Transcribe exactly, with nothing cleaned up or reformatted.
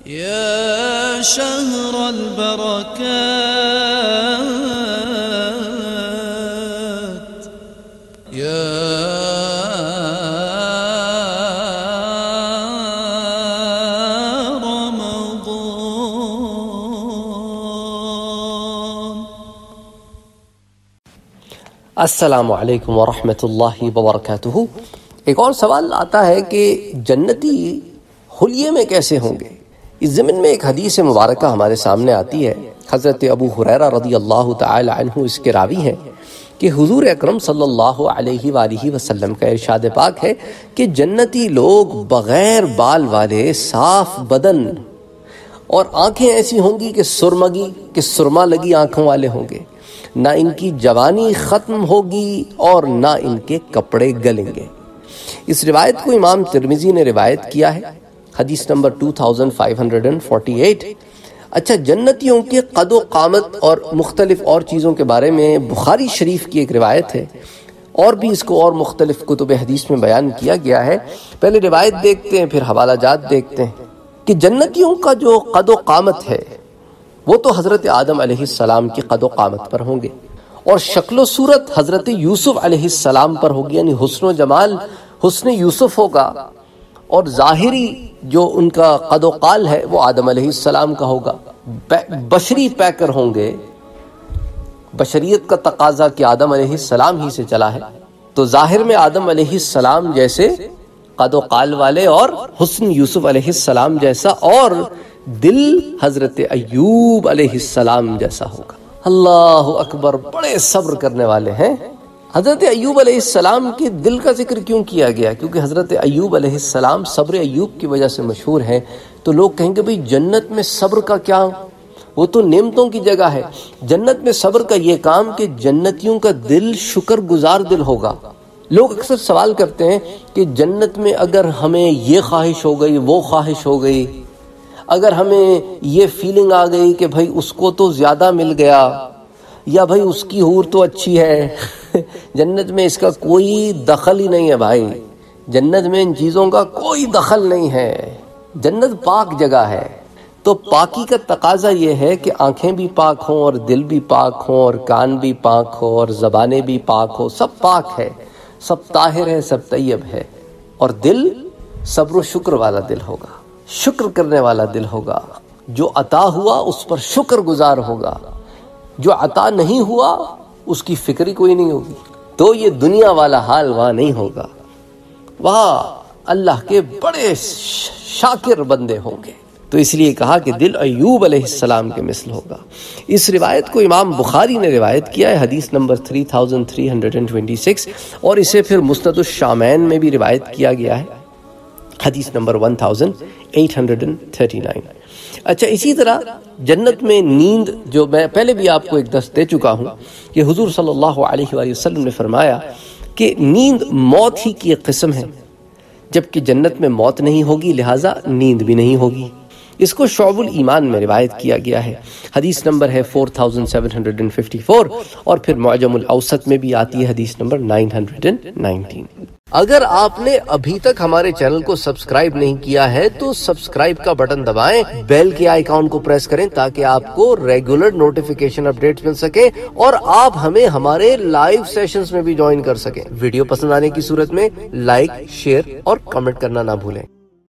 يا شهر البركات يا رمضان. السلام علیکم ورحمۃ اللہ وبرکاتہ. ایک اور سوال آتا ہے کہ جنتی حلیے میں کیسے ہوں گے؟ اس ضمن میں ایک حدیث مبارکہ ہمارے سامنے آتی ہے. حضرت ابو ہریرہ رضی اللہ تعالی عنہ اس کے راوی ہیں کہ حضور اکرم صلی اللہ علیہ وآلہ وسلم کا ارشاد پاک ہے کہ جنتی لوگ بغیر بال والے صاف بدن اور آنکھیں ایسی ہوں گی کہ سرمگی کہ سرما لگی آنکھوں والے ہوں گے. نہ ان کی جوانی ختم ہوگی اور نہ ان کے کپڑے گلیں گے. اس روایت کو امام ترمذی نے روایت کیا ہے، حدیث نمبر دو ہزار پانچ سو اڑتالیس. اچھا، جنتیوں کے قد و قامت اور مختلف اور چیزوں کے بارے میں بخاری شریف کی ایک روایت ہے، اور بھی اس کو اور مختلف کتب حدیث میں بیان کیا گیا ہے. پہلے روایت دیکھتے ہیں پھر حوالہ جات دیکھتے ہیں کہ جنتیوں کا جو قد و قامت ہے وہ تو حضرت آدم علیہ السلام کی قد و قامت پر ہوں گے، اور شکل و صورت حضرت یوسف علیہ السلام پر ہوگی، یعنی حسن و جمال حسن یوسف ہوگا، اور ظاہری جو ان کا قد و قال ہے وہ آدم علیہ السلام کا ہوگا. بشری پیکر ہوں گے، بشریت کا تقاضا کہ آدم علیہ السلام ہی سے چلا ہے، تو ظاہر میں آدم علیہ السلام جیسے قد و قال والے اور حسن یوسف علیہ السلام جیسا، اور دل حضرت ایوب علیہ السلام جیسا ہوگا. اللہ اکبر، بڑے صبر کرنے والے ہیں. حضرت ایوب علیہ السلام کے دل کا ذکر کیوں کیا گیا؟ کیونکہ حضرت ایوب علیہ السلام صبر ایوب کی وجہ سے مشہور ہیں. تو لوگ کہیں گے بھئی جنت میں صبر کا کیا؟ وہ تو نعمتوں کی جگہ ہے. جنت میں صبر کا یہ کام کہ جنتیوں کا دل شکر گزار دل ہوگا. لوگ اکثر سوال کرتے ہیں کہ جنت میں اگر ہمیں یہ خواہش ہو گئی، وہ خواہش ہو گئی، اگر ہمیں یہ فیلنگ آ گئی کہ بھائی اس کو تو زیادہ مل گیا، یا بھائی اس کی حور تو اچھی ہے، جنت میں اس کا کوئی دخل ہی نہیں ہے. بھائی جنت میں ان چیزوں کا کوئی دخل نہیں ہے. جنت پاک جگہ ہے. تو پاکی کا تقاضا یہ ہے کہ آنکھیں بھی پاک ہوں، اور دل بھی پاک ہوں، اور کان بھی پاک ہو، اور زبانیں بھی پاک ہو. سب پاک ہے، سب طاہر ہے، سب طیب ہے. اور دل صبر و شکر والا دل ہوگا، شکر کرنے والا دل ہوگا. جو عطا ہوا اس پر شکر گزار ہوگا، جو عطا نہیں ہوا اس کی فکر ہی کوئی نہیں ہوگی. تو یہ دنیا والا حال وہاں نہیں ہوگا. وہاں اللہ کے بڑے شاکر بندے ہوں گے. تو اس لیے کہا کہ دل ایوب علیہ السلام کے مثل ہوگا. اس روایت کو امام بخاری نے روایت کیا ہے، حدیث نمبر تین ہزار تین سو چھبیس، اور اسے پھر مسند الشامین میں بھی روایت کیا گیا ہے، حدیث نمبر ایک ہزار آٹھ سو انتیس. اچھا، اسی طرح جنت میں نیند، جو میں پہلے بھی آپ کو ایک درس دے چکا ہوں کہ حضور صلی اللہ علیہ وآلہ وسلم نے فرمایا کہ نیند موت ہی کی ایک قسم ہے، جبکہ جنت میں موت نہیں ہوگی لہٰذا نیند بھی نہیں ہوگی. اس کو شعب الایمان میں روایت کیا گیا ہے، حدیث نمبر ہے چار ہزار سات سو چون، اور پھر معجم الاوسط میں بھی آتی ہے، حدیث نمبر نو سو انیس. اگر آپ نے ابھی تک ہمارے چینل کو سبسکرائب نہیں کیا ہے تو سبسکرائب کا بٹن دبائیں، بیل کے آئیکن کو پریس کریں تاکہ آپ کو ریگولر نوٹیفیکیشن اپڈیٹس مل سکے، اور آپ ہمیں ہمارے لائیو سیشنز میں بھی جوائن کر سکیں. ویڈیو پسند آنے کی صورت میں لائک، شیئر اور کمنٹ کرنا نہ بھولیں.